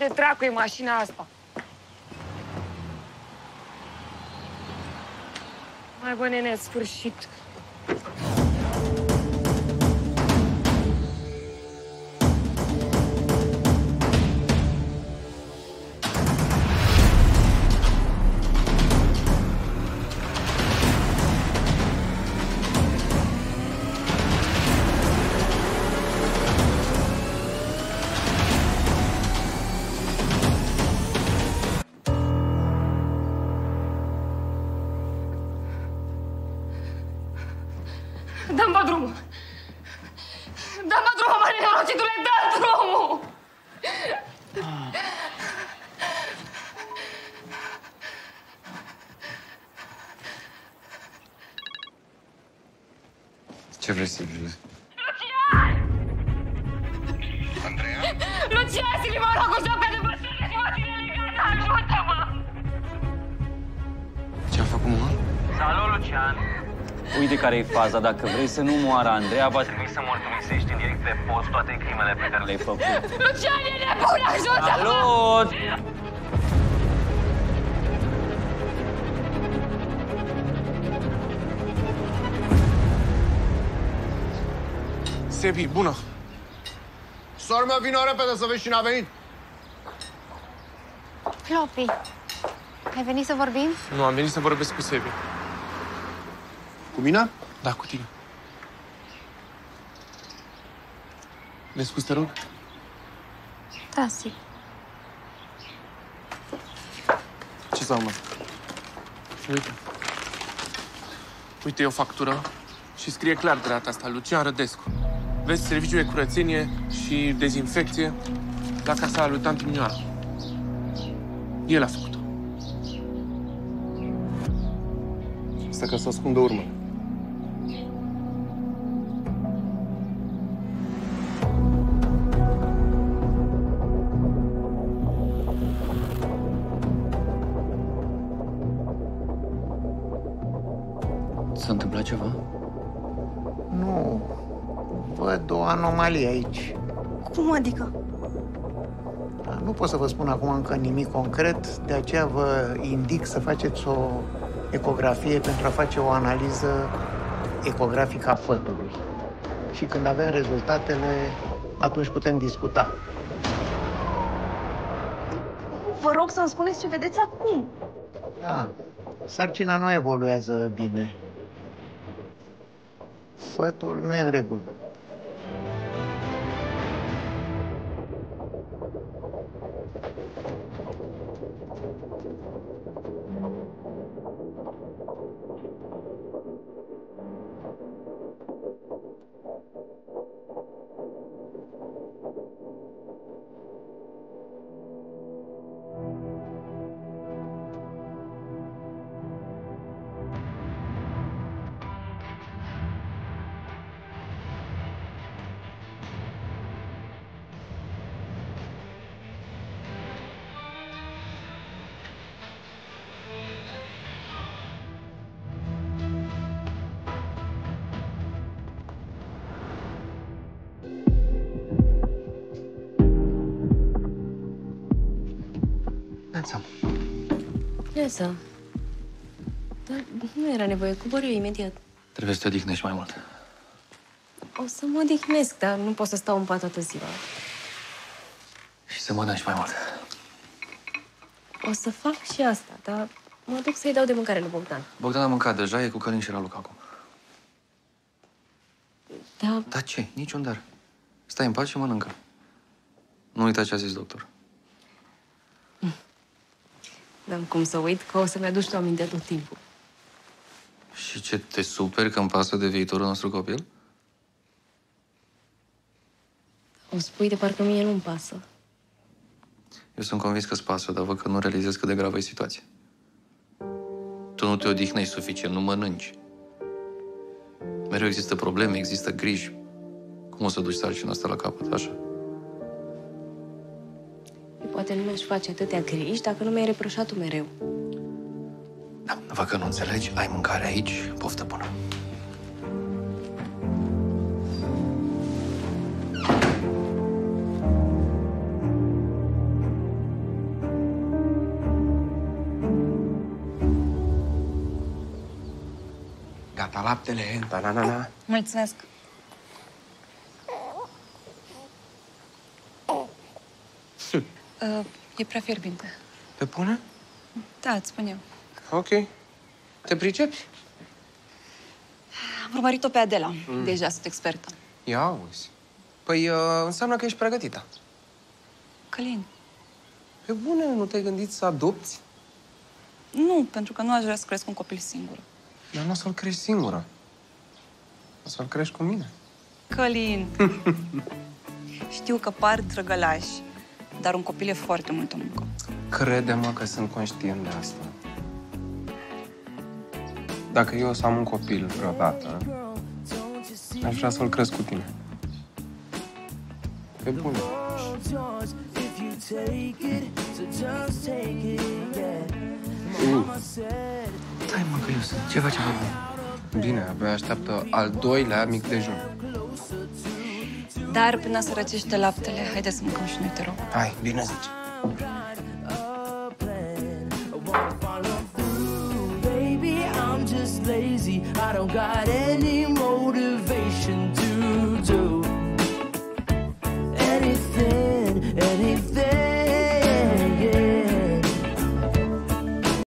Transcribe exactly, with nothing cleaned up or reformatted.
Unde dracu e mașina asta? Mai bă, nene, sfârșit. Dă-mi bă drumul! Dă-mi bă drumul, mă, nenorocitule, dă drumul! Ce vrei să vrei? Lucian! Andreea? Lucian, Silvi, mă rog, o joacă de băsările și mă ține legată, ajută-mă! Ce-am făcut, mă? Salut, Lucian! Uite care-i faza. Dacă vrei să nu moară Andreea, va trebui să mărturisești în direct pe post toate crimele pe care le-ai făcut. Lucian, e nebun, ajută-mă! Salut! Sebi, bună! Sora mea, vină repede să vezi cine a venit. Flopi, ai venit să vorbim? Nu, am venit să vorbesc cu Sebi. Cu mine? Da, cu tine. Ne scuzi, te rog? Da, sigur. Ce să mă? Uite. Uite, e o factură și scrie clar de data asta, Lucian Rădescu. Vezi, serviciul de curățenie și dezinfecție la casa lui tanti Minioara. El a făcut-o. Asta ca să ascundă urmele. S-a întâmplat ceva? Nu. Văd o anomalie aici. Cum adică? Dar nu pot să vă spun acum încă nimic concret, de aceea vă indic să faceți o ecografie pentru a face o analiză ecografică a fătului. Și când avem rezultatele, atunci putem discuta. Vă rog să-mi spuneți ce vedeți acum. Da, sarcina nu evoluează bine. Fătul nu e în regulă. Neața. Dar nu era nevoie, cobor eu imediat. Trebuie să te odihnești mai mult. O să mă odihnesc, dar nu pot să stau în pat toată ziua. Și să mănânci mai mult. O să fac și asta, dar mă duc să-i dau de mâncare lui Bogdan. Bogdan a mâncat deja, e cu Călin și Raluca acum. Da, Dar ce? Niciun dar. Stai în pat și mănâncă. Nu uita ce a zis doctor. n-am cum să uit că o să-mi aduci tu aminte tot timpul. Și ce, te superi că îmi pasă de viitorul nostru copil? O spui de parcă mie nu-mi pasă. Eu sunt convins că-ți pasă, dar văd că nu realizezi cât de gravă e situația. Tu nu te odihnești suficient, nu mănânci. Mereu există probleme, există griji. Cum o să duci sarcina asta la capăt, așa? Eu poate nu mi-aș face atâtea griji dacă nu mi-ai reproșat tu mereu. Da, văd că nu înțelegi, ai mâncare aici, poftă bună. Gata, laptele, banana. Mulțumesc. Hm. Uh, e prea fierbinte. Pe bune? Da, îți spun eu. Ok. Te pricepi? Am urmărit-o pe Adela. Mm. Deja sunt expertă. Ia auzi. Păi uh, înseamnă că ești pregătită. Călin. Pe bune, nu te-ai gândit să adopți? Nu, pentru că nu aș vrea să cresc un copil singur. Dar nu o să-l crești singură. O să-l crești cu mine. Călin. Știu că par drăgălaș, dar un copil e foarte multă muncă. Crede-mă că sunt conștient de asta. Dacă eu o să am un copil vreodată, aș vrea să-l cresc cu tine. Pe bune. Mm. Stai, mă, Călius, ce facem acum? Bine, abia așteaptă al doilea mic dejun. Dar până să răcește laptele, haide să mâncăm și noi, te rog. Hai, bine zici. Baby, I'm just lazy. I don't got any